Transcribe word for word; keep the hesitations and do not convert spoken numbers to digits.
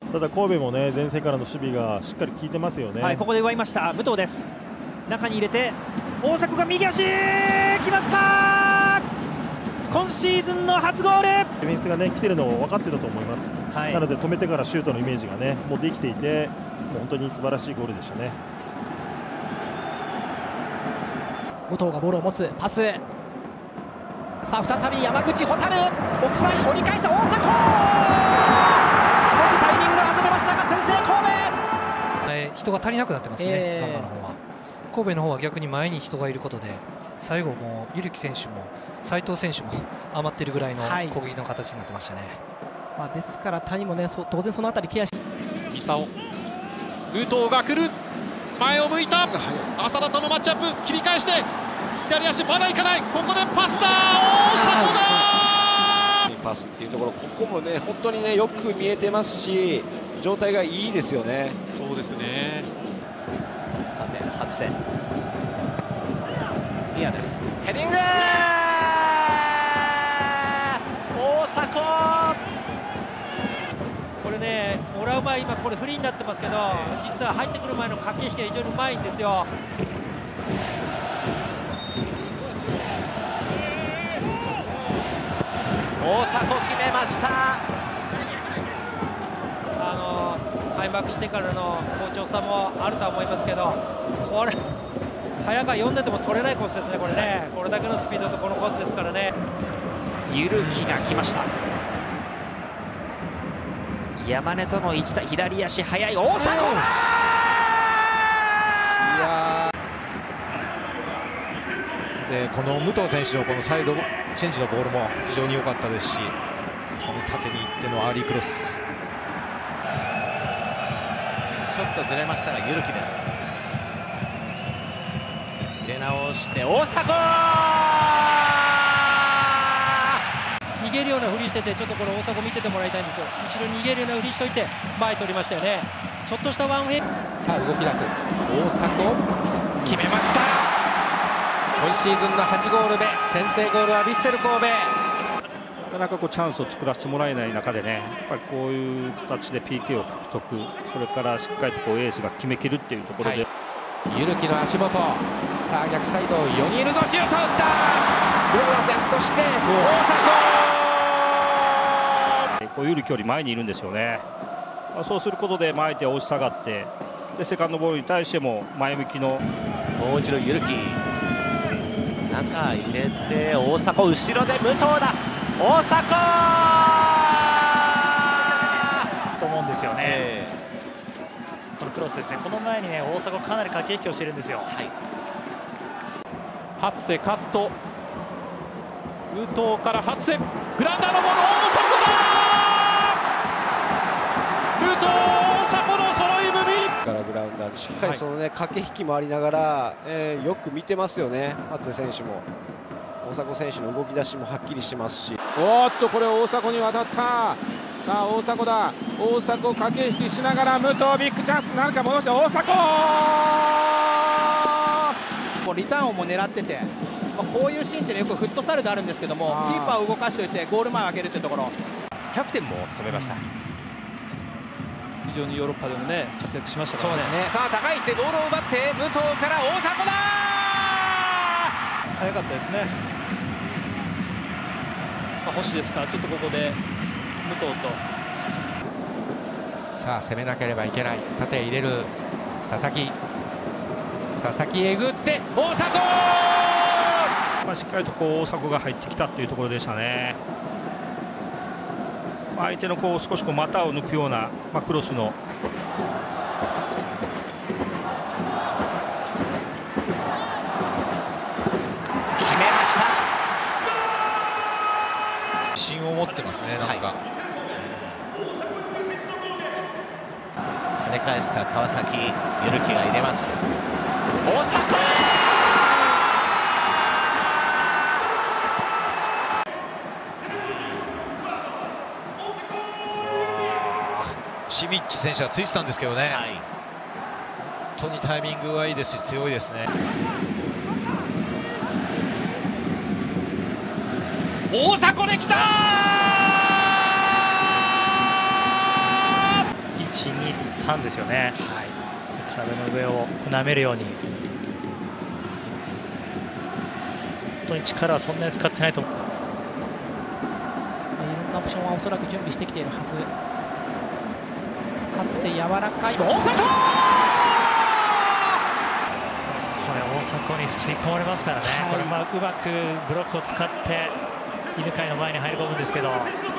ただ神戸もね前線からの守備がしっかり効いてますよね。 はい、ここで奪いました武藤です。中に入れて大迫が右足決まった。今シーズンの初ゴール。 ディフェンスがね来てるのを分かってたと思います、はい、なので止めてからシュートのイメージがねもうできていて、もう本当に素晴らしいゴールでしたね。 武藤がボールを持つパス、さあ再び山口蛍、奥さん折り返した大迫、少しタイミングが外れましたが先制神戸。 えー、人が足りなくなってますね、えー、ガンバの方は。神戸の方は逆に前に人がいることで最後もうゆるき選手も斉藤選手も余っているぐらいの攻撃の形になってましたね、はい。 まあ、ですから谷もねそ当然そのあたりケアしミサオ、武藤が来る、前を向いた浅田とのマッチアップ、切り返して左足まだいかない、ここでパスだ、大迫だ、 パスっていうところ、ここもね本当にねよく見えてますし状態がいいですよね。 そうですね。 さて初戦リアです、ヘディング大迫、 これねもらう前今これフリーになってますけど、実は入ってくる前の駆け引きが非常にうまいんですよ。 大迫決めました。 あの開幕してからの好調さもあるとは思いますけど、これ早川読んでても取れないコースですね。これねこれだけのスピードとこのコースですからね。 ゆるきが来ました。山根との一打、左足速い大迫だ。 いやでこの武藤選手のこのサイドチェンジのボールも非常に良かったですし、この縦に行ってのアーリークロス、 ちょっとずれましたがゆるきです。出直して大迫、 逃げるようなふりしてて、ちょっとこれ大迫見ててもらいたいんですよ。後ろに逃げるようなふりしといて前取りましたよね。ちょっとしたワンウェイ。 さあ動きなく大迫決めました。今シーズンのはちゴール目、先制ゴールはヴィッセル神戸。 なかなかこうチャンスを作らせてもらえない中でね、やっぱりこういう形で ピーケー を獲得、それからしっかりとこうエースが決めきるっていうところで、はい、 ゆるきの足元、さあ逆サイドよにんいるぞ、シュート打った、ブローゼン、そして大迫、こうゆるきより前にいるんですよね。まあ、そうすることで相手は押し下がって、でセカンドボールに対しても前向きの、 もう一度ゆるき、中入れて大迫、後ろで武藤だ、大迫と思うんですよね、えー、このクロスですね。この前にね大迫かなり駆け引きをしてるんですよ。はい、 初瀬カット、武藤から初瀬、グラウンダーのボール、大迫だ、武藤大迫の揃い踏みからグラウンダーでしっかりそのね、はい、駆け引きもありながら、えー、よく見てますよね。初瀬選手も大迫選手の動き出しもはっきりしてますし、 おっとこれ大迫に渡った。さあ大迫だ、大迫駆け引きしながら武藤ビッグチャンスなるか、戻して大迫、 こうリターンをも狙ってて、まあ、こういうシーンって、ね、よくフットサルであるんですけども、キーパーを動かしておいてゴール前を上げるってところ、 キャプテンも務めました。 非常にヨーロッパでもね活躍しましたからね。 そうですね。さあ高い位置でボールを奪って武藤から大迫だ、 早かったですね。まあ、星ですからちょっとここで武藤と、 さあ攻めなければいけない、縦入れる佐々木、佐々木えぐって大迫、 まあ、しっかりとこう大迫が入ってきたというところでしたね。相手のこう少しこう股を抜くような、まあ、クロスの決めました。 自信を持ってますね、なんか、はい、 跳ね返すか川崎、ゆるきが入れます、大迫、 シミッチ選手がついてたんですけどね、はい、本当にタイミングがいいですし強いですね。 大迫できたー、 ターンですよね、はい、体の上を舐めるように、本当に力はそんなに使ってないと思う。いろんなオプションはおそらく準備してきているはず。初瀬柔らかい大迫、これ大迫に吸い込まれますからね、はい、これまあうまくブロックを使って犬飼の前に入り込むんですけど。